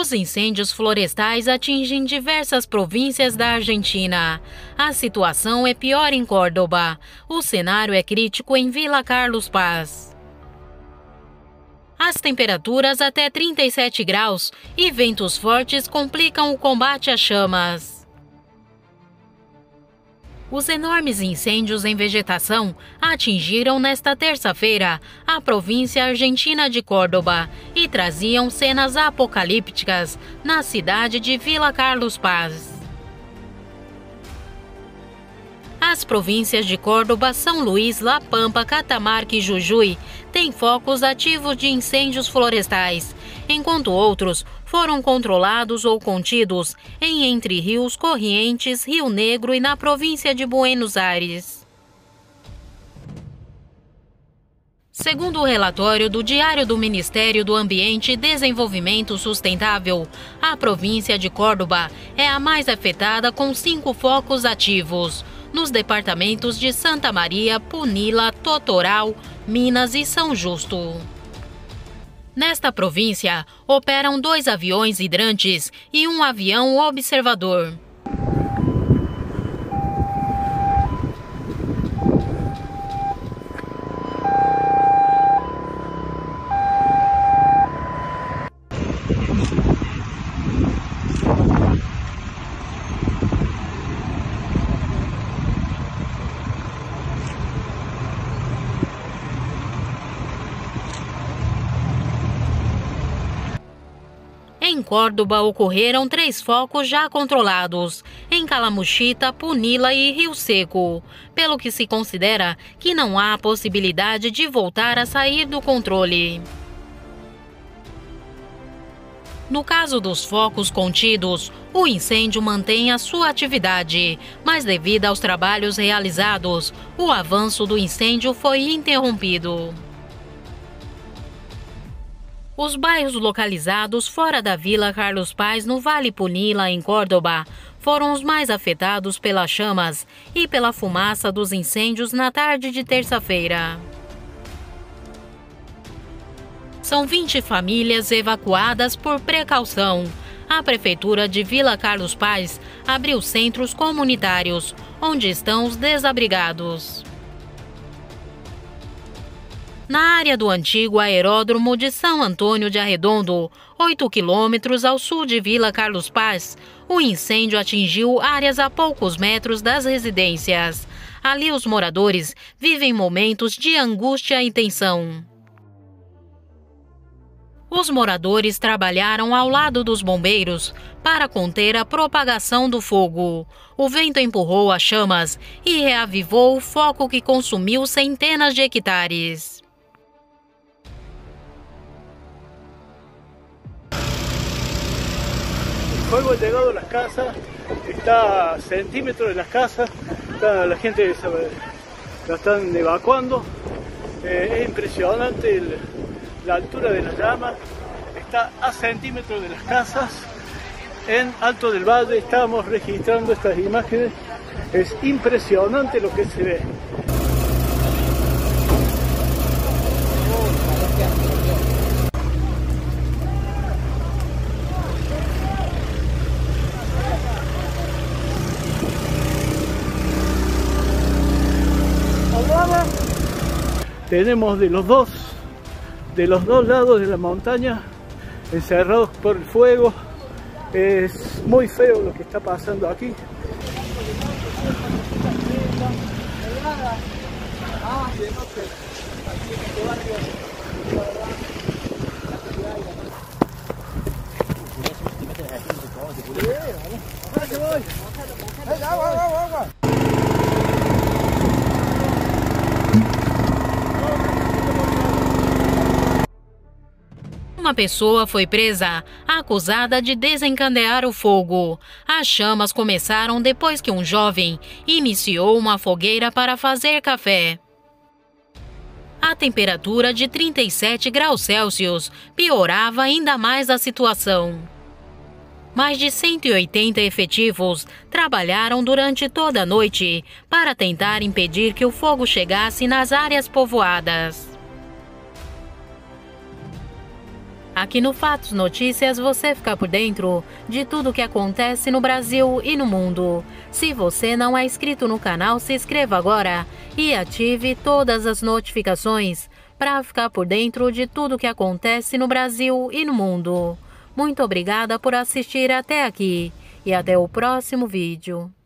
Os incêndios florestais atingem diversas províncias da Argentina. A situação é pior em Córdoba. O cenário é crítico em Villa Carlos Paz. As temperaturas até 37 graus e ventos fortes complicam o combate às chamas. Os enormes incêndios em vegetação atingiram nesta terça-feira a província argentina de Córdoba e traziam cenas apocalípticas na cidade de Villa Carlos Paz. As províncias de Córdoba, São Luís, La Pampa, Catamarca e Jujuy têm focos ativos de incêndios florestais, enquanto outros foram controlados ou contidos em Entre Rios, Corrientes, Rio Negro e na província de Buenos Aires. Segundo o relatório do Diário do Ministério do Ambiente e Desenvolvimento Sustentável, a província de Córdoba é a mais afetada com 5 focos ativos, nos departamentos de Santa Maria, Punilla, Totoral, Minas e São Justo. Nesta província, operam 2 aviões hidrantes e 1 avião observador. Em Córdoba ocorreram 3 focos já controlados, em Calamuchita, Punilla e Rio Seco, pelo que se considera que não há possibilidade de voltar a sair do controle. No caso dos focos contidos, o incêndio mantém a sua atividade, mas devido aos trabalhos realizados, o avanço do incêndio foi interrompido. Os bairros localizados fora da Villa Carlos Paz, no Vale Punilla, em Córdoba, foram os mais afetados pelas chamas e pela fumaça dos incêndios na tarde de terça-feira. São 20 famílias evacuadas por precaução. A Prefeitura de Villa Carlos Paz abriu centros comunitários, onde estão os desabrigados. Na área do antigo aeródromo de São Antônio de Arredondo, 8 quilômetros ao sul de Villa Carlos Paz, o incêndio atingiu áreas a poucos metros das residências. Ali os moradores vivem momentos de angústia e tensão. Os moradores trabalharam ao lado dos bombeiros para conter a propagação do fogo. O vento empurrou as chamas e reavivou o foco que consumiu centenas de hectares. El fuego ha llegado a las casas, está a centímetros de las casas, la gente la están evacuando. Es impresionante la altura de las llamas, está a centímetros de las casas. En Alto del Valle estamos registrando estas imágenes, es impresionante lo que se ve. Tenemos de los dos lados de la montaña encerrados por el fuego. Es muy feo lo que está pasando aquí. Uma pessoa foi presa, acusada de desencadear o fogo. As chamas começaram depois que um jovem iniciou uma fogueira para fazer café. A temperatura de 37 graus Celsius piorava ainda mais a situação. Mais de 180 efetivos trabalharam durante toda a noite para tentar impedir que o fogo chegasse nas áreas povoadas. Aqui no Fatos Notícias você fica por dentro de tudo o que acontece no Brasil e no mundo. Se você não é inscrito no canal, se inscreva agora e ative todas as notificações para ficar por dentro de tudo o que acontece no Brasil e no mundo. Muito obrigada por assistir até aqui e até o próximo vídeo.